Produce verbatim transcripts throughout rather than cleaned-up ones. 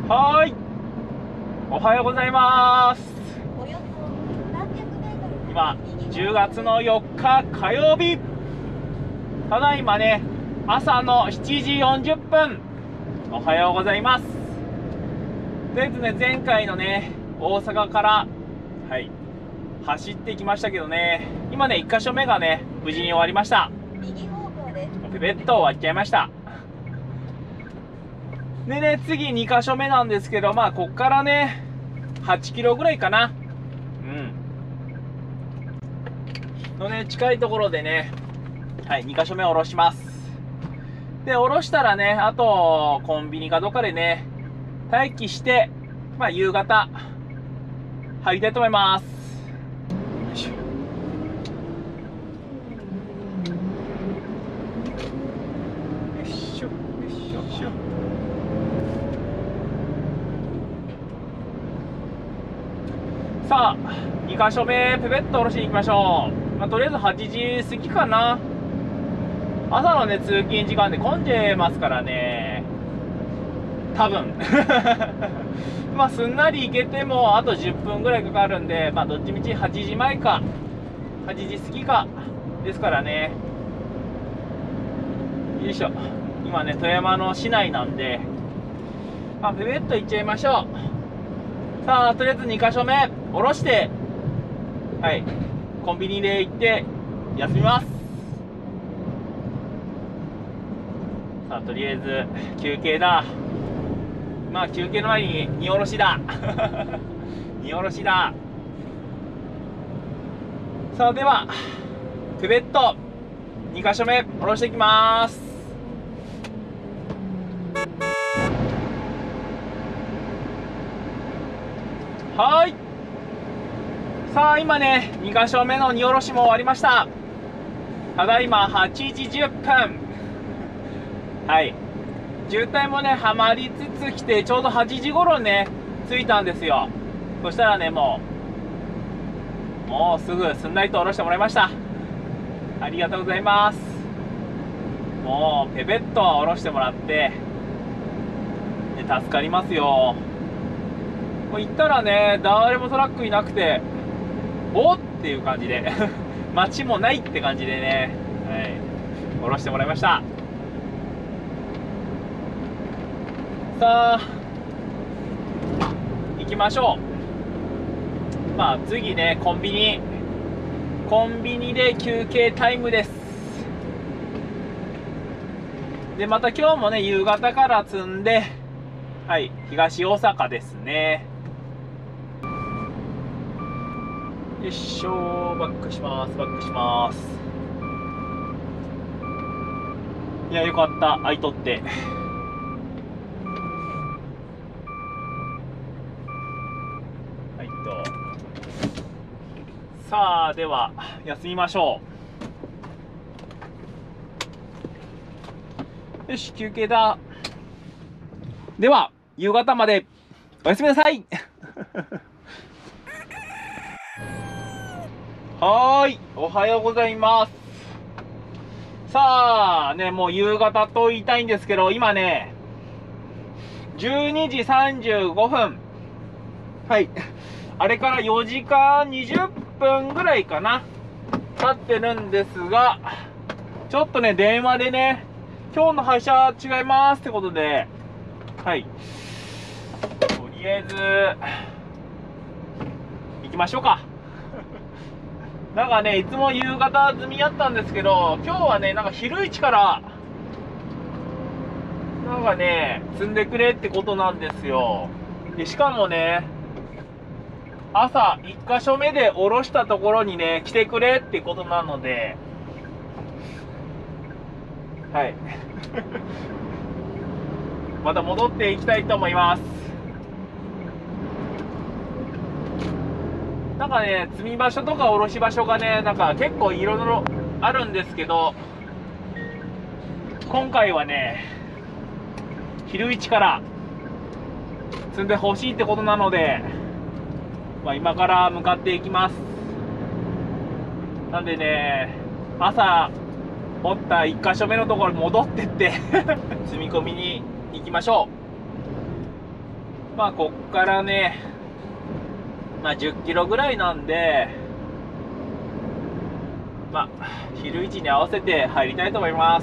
はーい、おはようございます。今じゅうがつのよっか火曜日、ただいまね朝のしちじよんじゅっぷん。おはようございます。とりあえずね、前回のね大阪からはい走ってきましたけどね、今ねいっかしょめがね無事に終わりました。ペペット終わっちゃいました。でね、次にかしょめなんですけど、まあこっからねはちキロぐらいかな、うんのね近いところでね、はいにかしょめ下ろします。で下ろしたらね、あとコンビニかどっかでね待機して、まあ夕方入りたいと思います。よいしょ。よいしょよいしょよいしょ。さあにかしょめペペッと下ろしに行きましょう。まあ、とりあえずはちじ過ぎかな。朝のね通勤時間で混んでますからね、多分まあすんなり行けてもあとじゅっぷんぐらいかかるんで、まあどっちみちはちじまえかはちじ過ぎかですからね。よいしょ。今ね富山の市内なんで、まあ、ペペッと行っちゃいましょう。さあとりあえずにかしょめ下ろして、はいコンビニで行って休みます。さあとりあえず休憩だ。まあ休憩の前に荷下ろしだ荷下ろしだ。さあではペペットにかしょめ下ろしていきます。はい、さあ今ねにかしょめの荷下ろしも終わりました。ただいまはちじじゅっぷん。はい渋滞もねはまりつつきて、ちょうどはちじ頃にね着いたんですよ。そしたらねもうもうすぐすんなりと下ろしてもらいました。ありがとうございます。もうペペッと下ろしてもらってで助かりますよ。もう行ったらね誰もトラックいなくて、おっていう感じで街もないって感じでね、はい、下ろしてもらいました。さあ行きましょう。まあ次ねコンビニコンビニで休憩タイムです。でまた今日もね夕方から積んで、はい東大阪ですね。よいしょ、バックしますバックします。いやよかった、空いとって。はいと、さあでは休みましょう。よし休憩だ。では夕方までおやすみなさいはーい、おはようございます。さあねもう夕方と言いたいんですけど、今ねじゅうにじさんじゅうごふん。はいあれからよじかんにじゅっぷんぐらいかな経ってるんですが、ちょっとね電話でね今日の配車違いますってことで、はいとりあえず行きましょうかなんかねいつも夕方済みやったんですけど、今日はねなんか昼一からなんかね積んでくれってことなんですよ。でしかもね朝いっかしょめで下ろしたところにね来てくれってことなので、はいまた戻っていきたいと思います。なんかね積み場所とか下ろし場所がねなんか結構いろいろあるんですけど、今回はね昼一から積んでほしいってことなので、まあ、今から向かっていきます。なんでね朝持ったいっかしょめのところに戻ってって積み込みに行きましょう。 まあこっからね、まあじゅっキロぐらいなんで、まあ昼位置に合わせて入りたいと思います。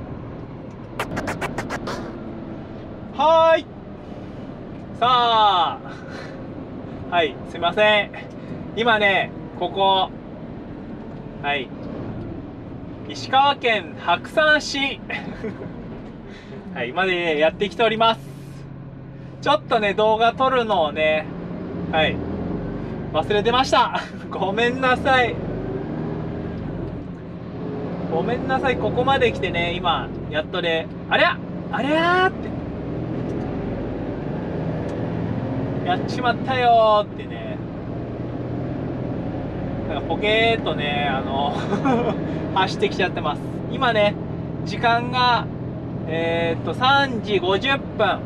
はーい。さあ、はい、すいません。今ね、ここ、はい、石川県白山市、はい、まで、ね、やってきております。ちょっとね、動画撮るのをね、はい、忘れてました。ごめんなさい。ごめんなさい。ここまで来てね、今、やっとね、ありゃありゃーって。やっちまったよーってね、なんかポケーっとね、あの走ってきちゃってます。今ね、時間がえー、っとさんじごじゅっぷん、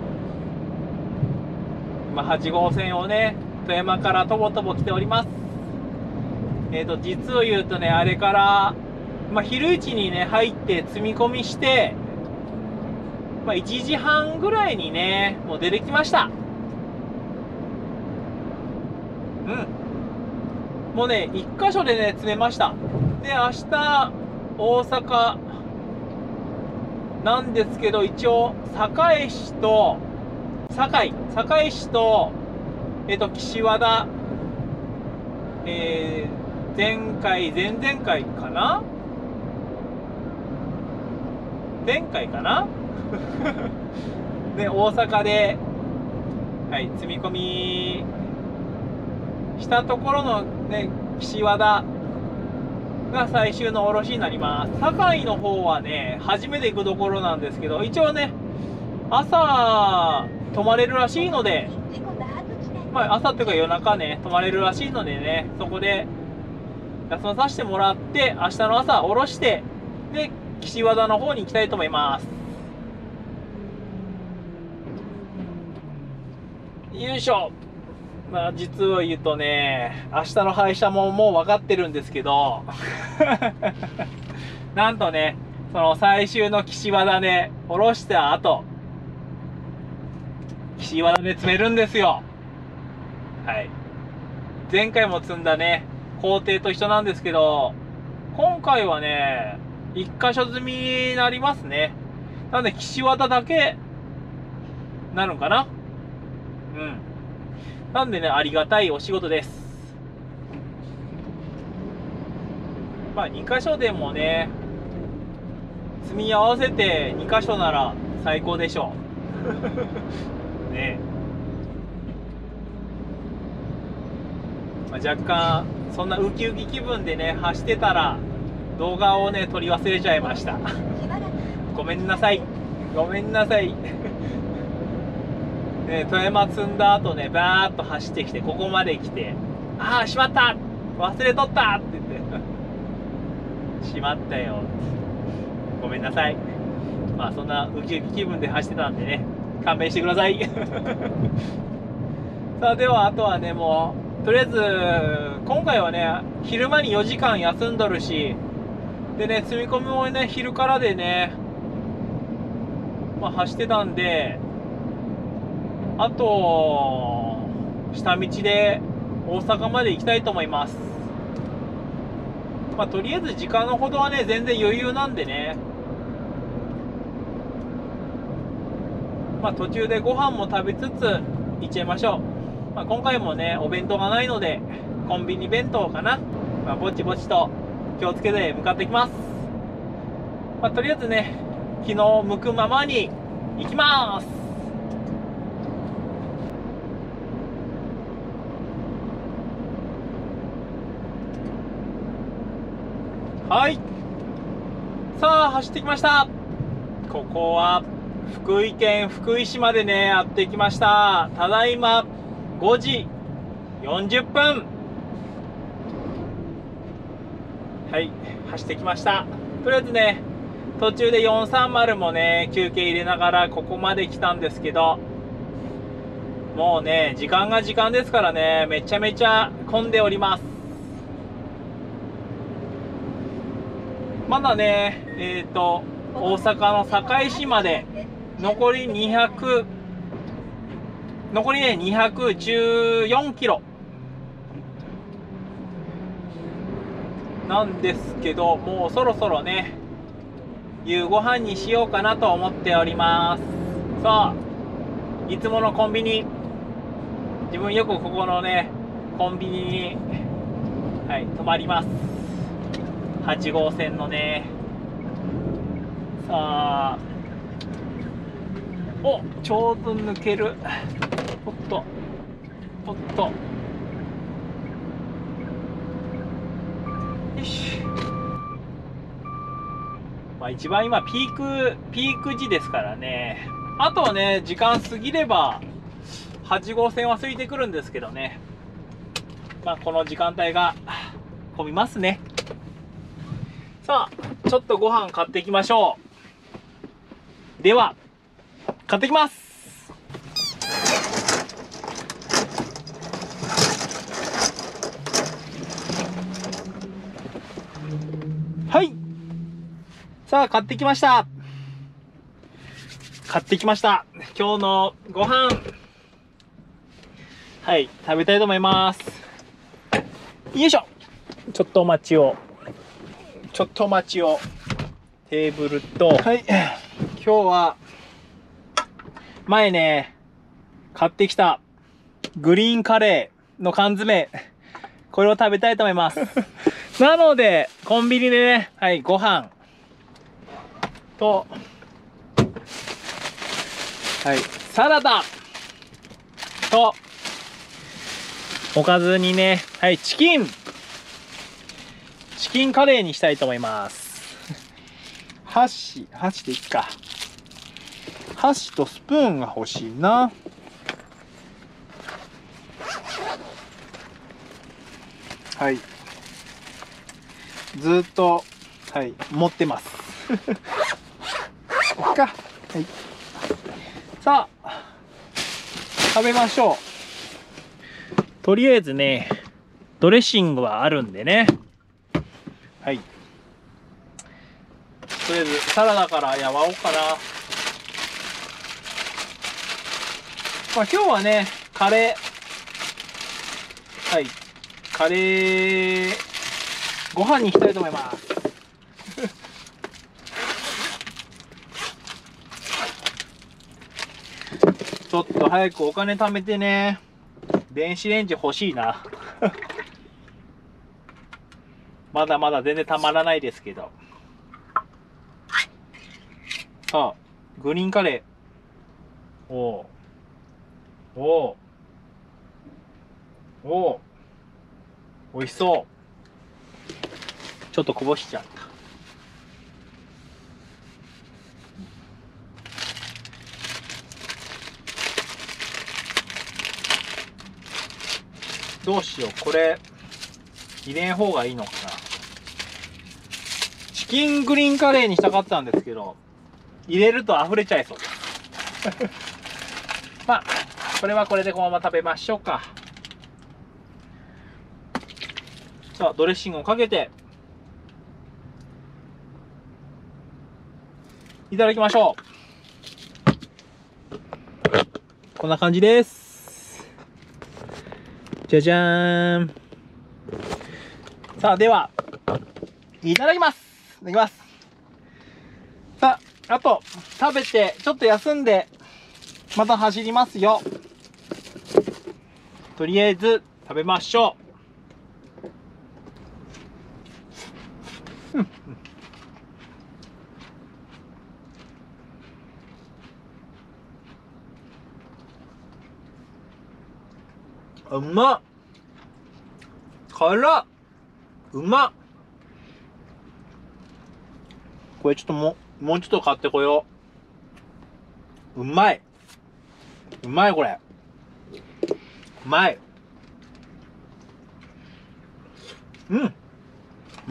今はち号線をね、富山からとぼとぼ来ております。えー、っと実を言うとね、あれから、まあ、昼市にね入って積み込みして、まあ、いちじはんぐらいにねもう出てきました。うん、もうね、一箇所でね、詰めました。で、明日、大阪なんですけど、一応、堺市と、堺、堺市と、えっと、岸和田、えー、前回、前々回かな前回かなで、大阪で、はい、積み込み、したところのね、岸和田が最終の卸になります。堺の方はね、初めて行くところなんですけど、一応ね、朝泊まれるらしいので、まあ朝っていうか夜中ね、泊まれるらしいのでね、そこで休まさせてもらって、明日の朝降ろして、で、岸和田の方に行きたいと思います。よいしょ。まあ実を言うとね、明日の配車ももう分かってるんですけどなんとね、その最終の岸和田で降ろした後、岸和田で詰めるんですよ。はい。前回も積んだね、工程と一緒なんですけど、今回はね、一箇所積みになりますね。なんで岸和田だけなるかな。うん。なんでね、ありがたいお仕事です。まあに箇所でもね、積み合わせてに箇所なら最高でしょう。ね。まあ、若干そんなウキウキ気分でね走ってたら動画をね撮り忘れちゃいました。ごめんなさい。ごめんなさい。ね、富山積んだ後ね、バーッと走ってきて、ここまで来て、ああ、しまった忘れとったって言って、しまったよ。ごめんなさい。まあ、そんなウキウキ気分で走ってたんでね、勘弁してください。さあ、では、あとはね、もう、とりあえず、今回はね、昼間によじかん休んどるし、でね、積み込みもね、昼からでね、まあ、走ってたんで、あと、下道で大阪まで行きたいと思います。まあ、とりあえず時間のほどはね、全然余裕なんでね。まあ、途中でご飯も食べつつ行っちゃいましょう。まあ、今回もね、お弁当がないので、コンビニ弁当かな。まあ、ぼちぼちと気をつけて向かってきます。まあ、とりあえずね、昨日向くままに行きます。はい。さあ、走ってきました。ここは、福井県福井市までね、やってきました。ただいま、ごじよんじゅっぷん。はい、走ってきました。とりあえずね、途中でよんさんまるもね、休憩入れながらここまで来たんですけど、もうね、時間が時間ですからね、めちゃめちゃ混んでおります。まだね、えっと、大阪の堺市まで残りにひゃく残りね、にひゃくじゅうよんキロ。なんですけど、もうそろそろね、夕ご飯にしようかなと思っております。さあ、いつものコンビニ。自分よくここのね、コンビニに、はい、泊まります。はち号線のね。さあ、お、ちょうど抜ける。おっと、おっと。よし。まあ一番今ピーク、ピーク時ですからね。あとはね、時間過ぎれば、はち号線は空いてくるんですけどね。まあこの時間帯が混みますね。さあ、ちょっとご飯買っていきましょう。では、買ってきます。はい。さあ、買ってきました。買ってきました。今日のご飯。はい、食べたいと思います。よいしょ。ちょっとお待ちを。ちょっとお待ちを。テーブルと、はい。今日は、前ね、買ってきたグリーンカレーの缶詰、これを食べたいと思います。なので、コンビニでね、はい、ご飯と、はい、サラダと、おかずにね、はい、チキン、チキンカレーにしたいと思います。箸、箸でいっか。箸とスプーンが欲しいな。はい。ずっと、はい、持ってます。いっか。はい。さあ、食べましょう。とりあえずね、ドレッシングはあるんでね。はい。とりあえず、サラダからやわおうかな。まあ今日はね、カレー、はい、カレー、ご飯にしたいと思います。ちょっと早くお金貯めてね、電子レンジ欲しいな。まだまだ全然たまらないですけど。さあ、グリーンカレー。おう。おう。おう。美味しそう。ちょっとこぼしちゃった。どうしよう。これ、入れん方がいいのかな。チキングリーンカレーにしたかったんですけど、入れると溢れちゃいそうです。まあ、これはこれでこのまま食べましょうか。さあ、ドレッシングをかけて、いただきましょう。こんな感じです。じゃじゃーん。さあ、では、いただきます。いただきます。さあ、あと、食べて、ちょっと休んで、また走りますよ。とりあえず、食べましょう。うんうまっ。辛っ。うまっ。これちょっともう、もうちょっと買ってこよう。うまい。うまいこれ。うまい。うん。うん。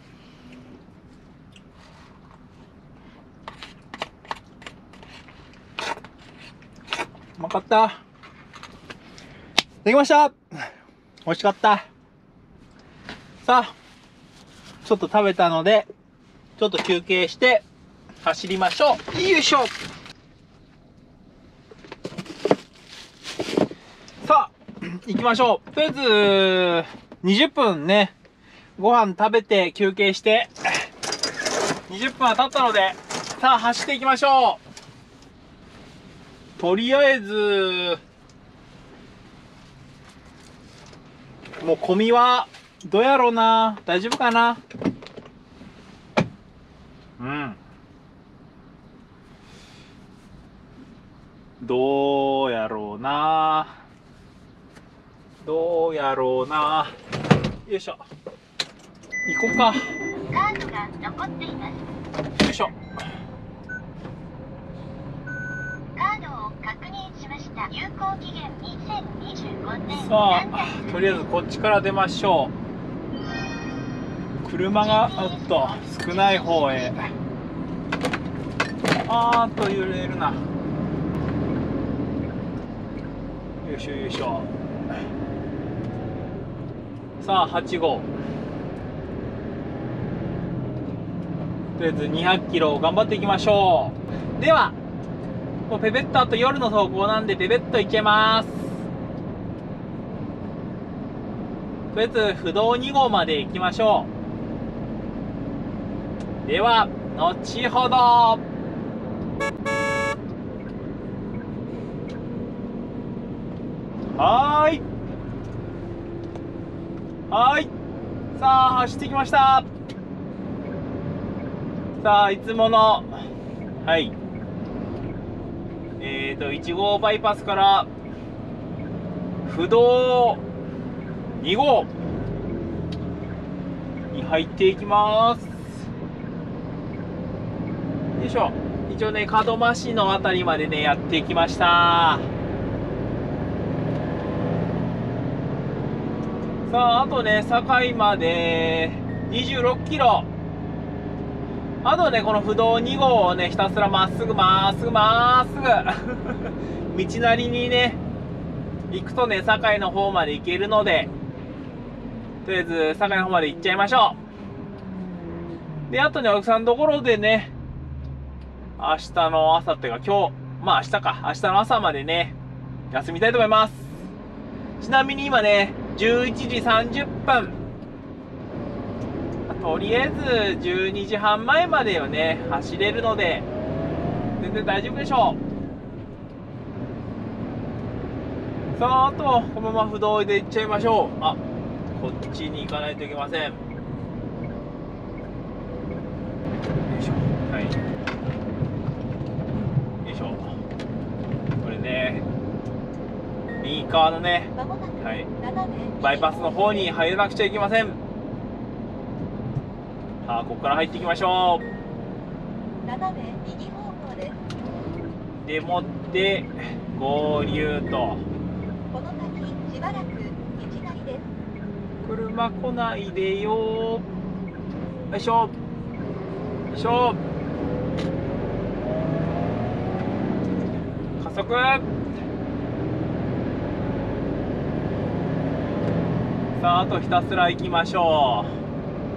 うまかった。できました。美味しかった。さあ、ちょっと食べたので、ちょっと休憩して走りましょう。よいしょ。 行きましょう。とりあえず、にじゅっぷんね、ご飯食べて休憩して、にじゅっぷんは経ったので、さあ走っていきましょう。とりあえず、もう混みは、どうやろうな。大丈夫かな。うん。どうやろうな。どうやろうな。よいしょ。行こうか。 カードが残っています。 よいしょ。 カードを確認しました。有効期限にせんにじゅうごねん。 さあ、とりあえずこっちから出ましょう。車がおっと少ない方へ。あーっと揺れるな。よいしょよいしょ。さあはち号。とりあえずにひゃくキロ頑張っていきましょう。ではもうペペットあと夜の走行なんでペペットいけます。とりあえず不動に号まで行きましょう。では後ほど。はーいはーい。さあ走ってきました。さあいつものはいえーといち号バイパスから不動に号に入っていきます。よいしょ。一応ね門真市のあたりまでねやってきました。さああとね堺までにじゅうろっキロ。あとねこの不動に号をねひたすらまっすぐまっすぐまっすぐ道なりにね行くとね堺の方まで行けるので、とりあえず堺の方まで行っちゃいましょう。であとねお客さんのところでね明日の朝っていうか今日まあ明日か明日の朝までね休みたいと思います。ちなみに今ねじゅういちじさんじゅっぷん、とりあえずじゅうにじはんまえまでよね走れるので全然大丈夫でしょう。さああとこのまま不動で行っちゃいましょう。あ、こっちに行かないといけません。よいしょ。はい、よいしょ。これね右側のね、はい、バイパスの方に入らなくちゃいけません。さあここから入っていきましょう。 斜め右方向です。 でもって合流と。 この先しばらく道なりです。 車来ないでよ。よいしょよいしょ。加速。さああとひたすら行きましょう。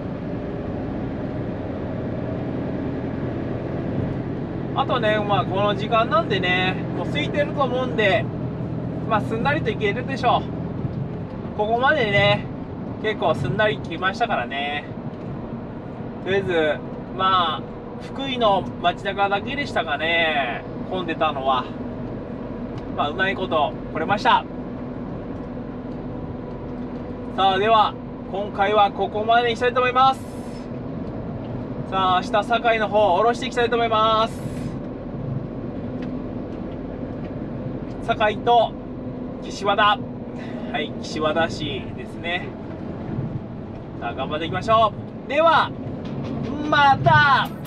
あとね、まあこの時間なんでね、もう空いてると思うんで、まあすんなりと行けるでしょう。ここまでね、結構すんなり来ましたからね。とりあえず、まあ、福井の街中だけでしたかね、混んでたのは。まあうまいこと来れました。さあでは、今回はここまでにしたいと思います。さあ明日堺の方下ろしていきたいと思います。堺と岸和田、はい、岸和田市ですね。さあ頑張っていきましょう。ではまた。